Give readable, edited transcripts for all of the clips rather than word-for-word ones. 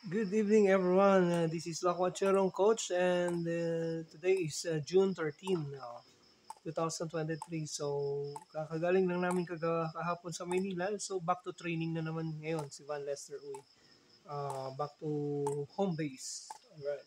Good evening, everyone. This is Lakwacherong Coach, and today is June 13, 2023. So, kakagaling lang namin kahapon sa Maynila. So, back to training na naman ngayon si Van Lester Uy. Back to home base. Alright.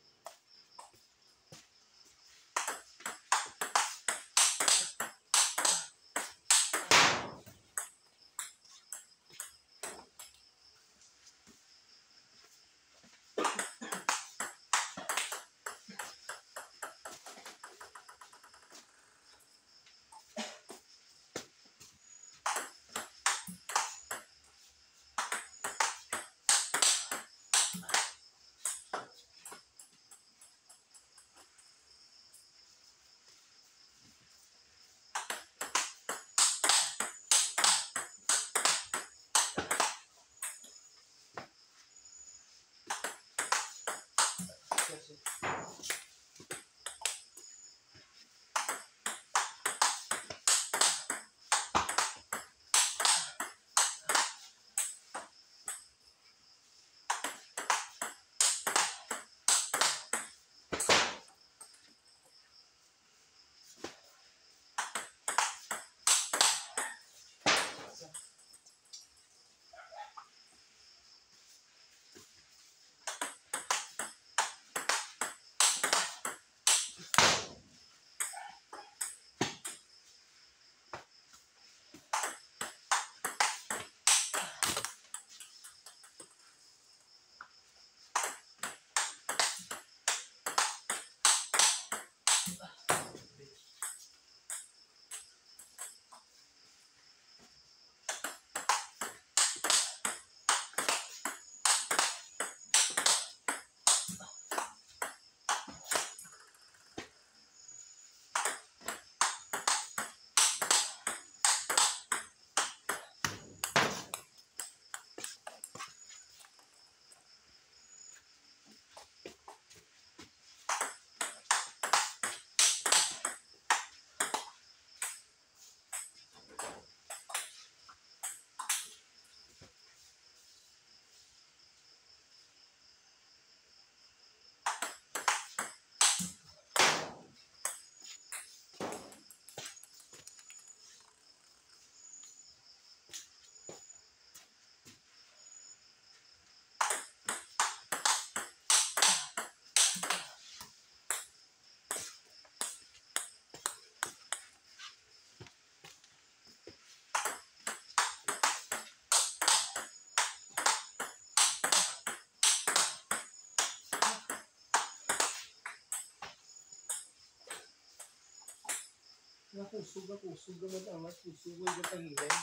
Nakusog naman ang kusog ay gatangilay.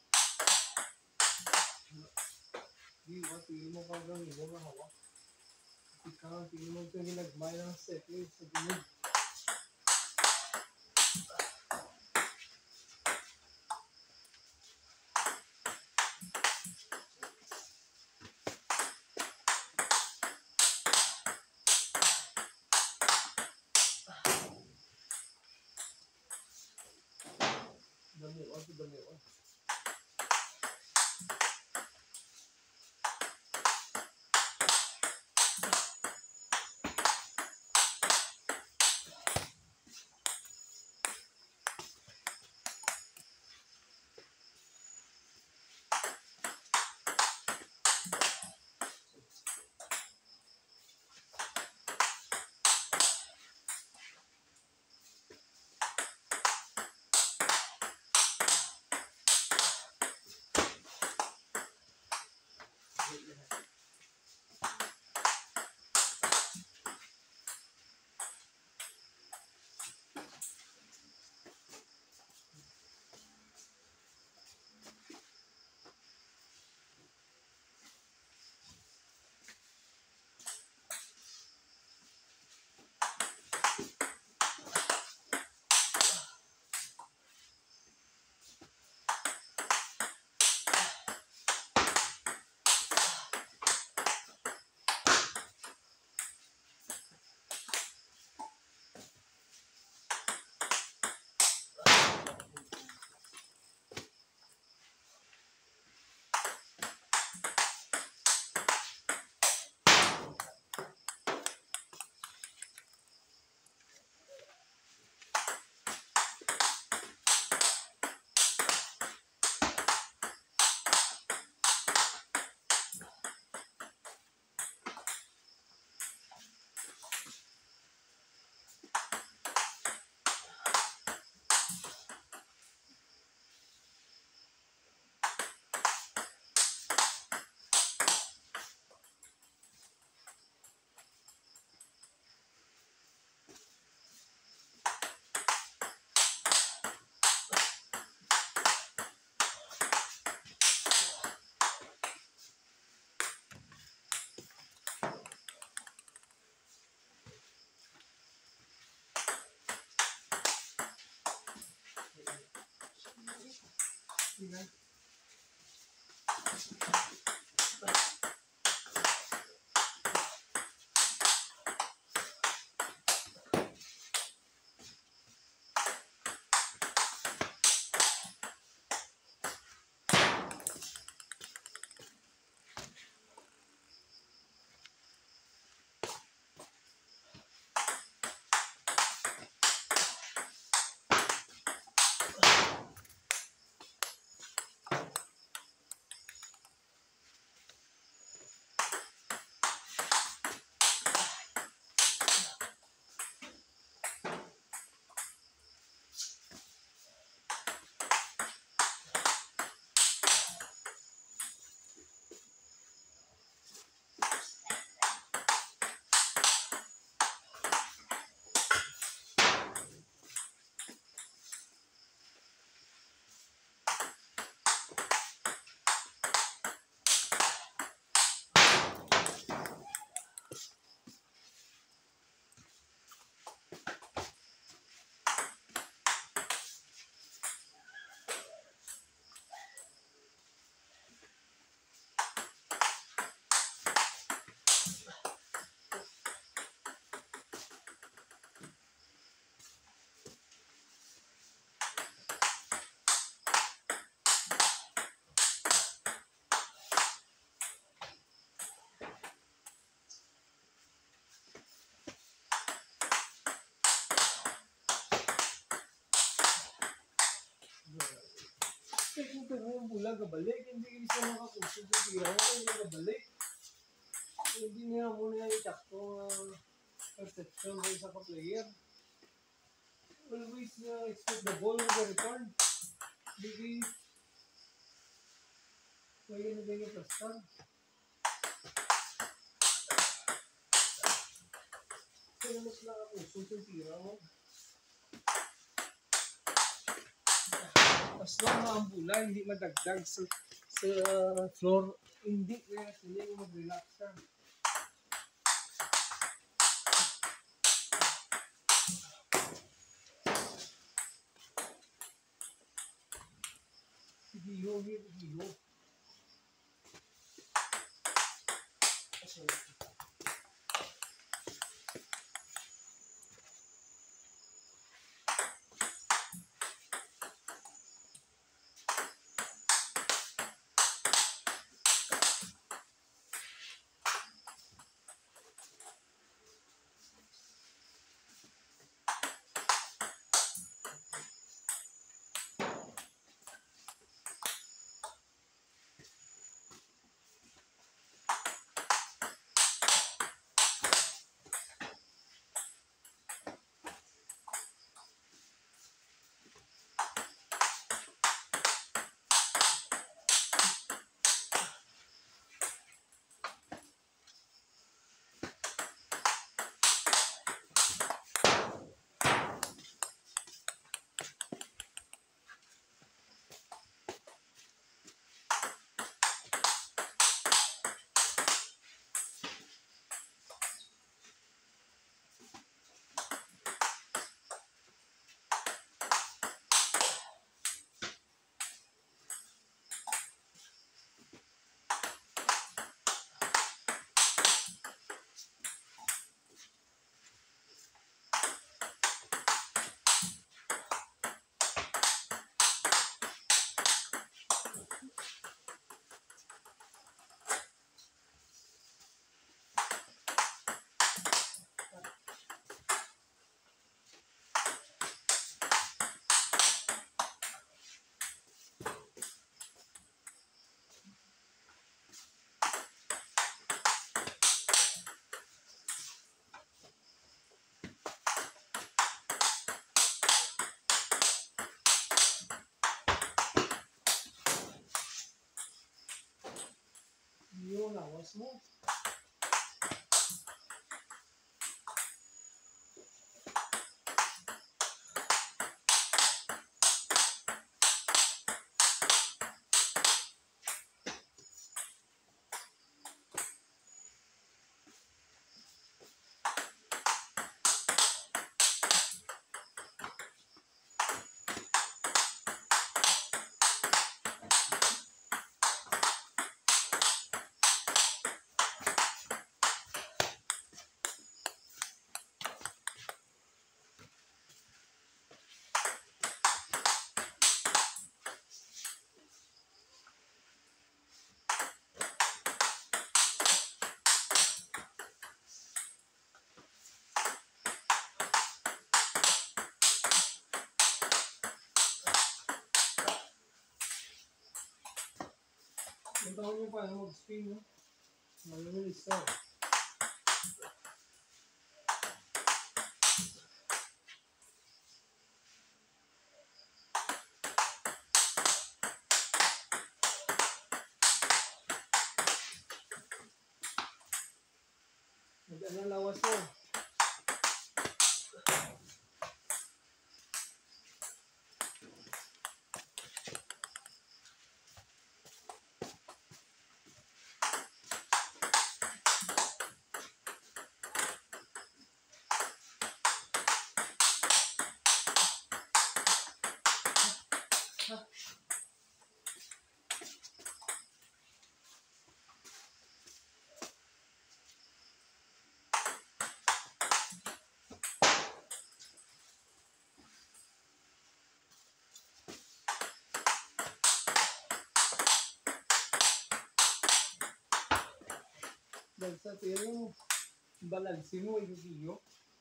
Di ba, pili mo kang gawin mo mahawak. Ikaw, pili mo kang ginagmay ng settle sa gulog. Dami. sila. Kung yung bulag kabalik, hindi isa makakusog sa tira mo, hindi kabalik. Hindi niya muna yung takto perception sa isa ka-player. Always expect the ball with the return. Hindi kaya na ganyan pastan. Kaya mas nakakusog sa tira mo. As long na ang bola, hindi madagdag sa floor, hindi kaya sila yung mag-relax ka. Higiho. Yun, awas mo. taon niyo pa mag-spin, no? Malinis na. Mag-ano lawas mo. Dahil sa pero, balansin mo yung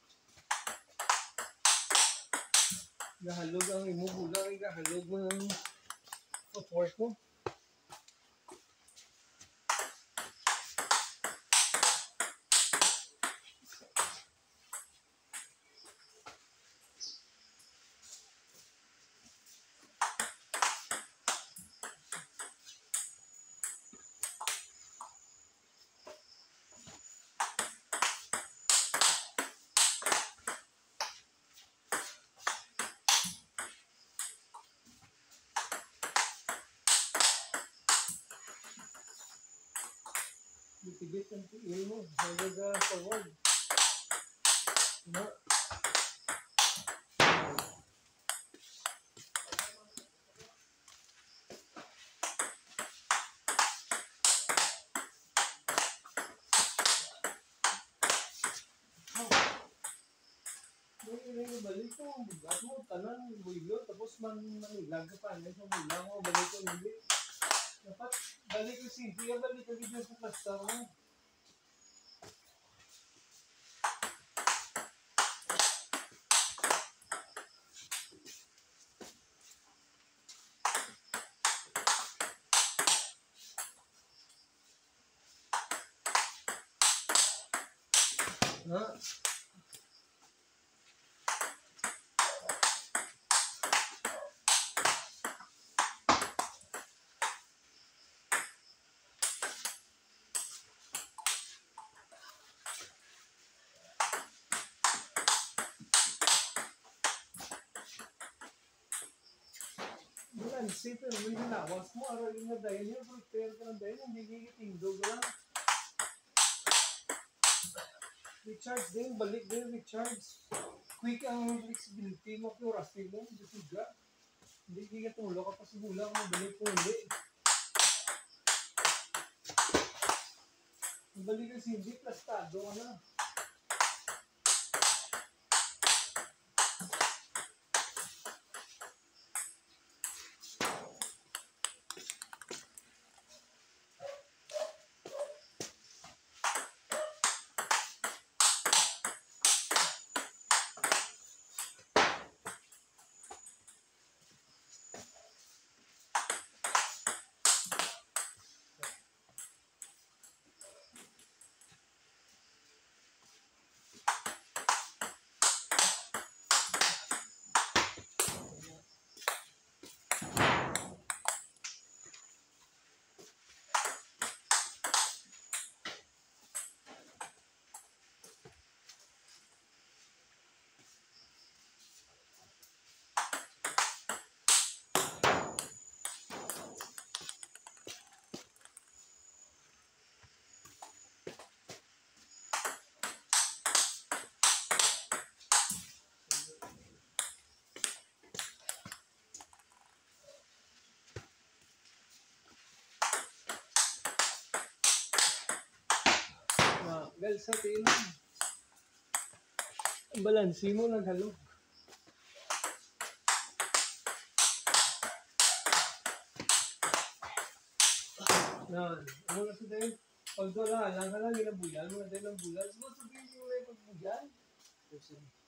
gahalog ang imo bulang, gahalog mo ng support mo. Bitibit ang tiil mo, hanggang forward. Na. May balik ko, bugat mo, tanan, builo, tapos manilag ka pa, may bulang mo, balik ko, hindi. Dapat, balik ko simple, balik ko dito sa plaster mo. Ha? Bulan, sito, may hinawas mo, araw yung na dahil niya, prepare ka na dahil, hindi gigitindog lang. Recharge din, balik din, recharge. Quick ang flexibility mo, curacity mo, disiga. Hindi gigatulog ka pa sa bulang, mabalik mo hindi. Mabalik kasi hindi, plastado ka na. Gal sa tiin mo. Balansi mo, naghalo. Yan. Ano na sa tayo? Pag doon lang ka lang, ginabulan mo na tayo ng bulan. Siguro sabihin mo na yung pagbulan.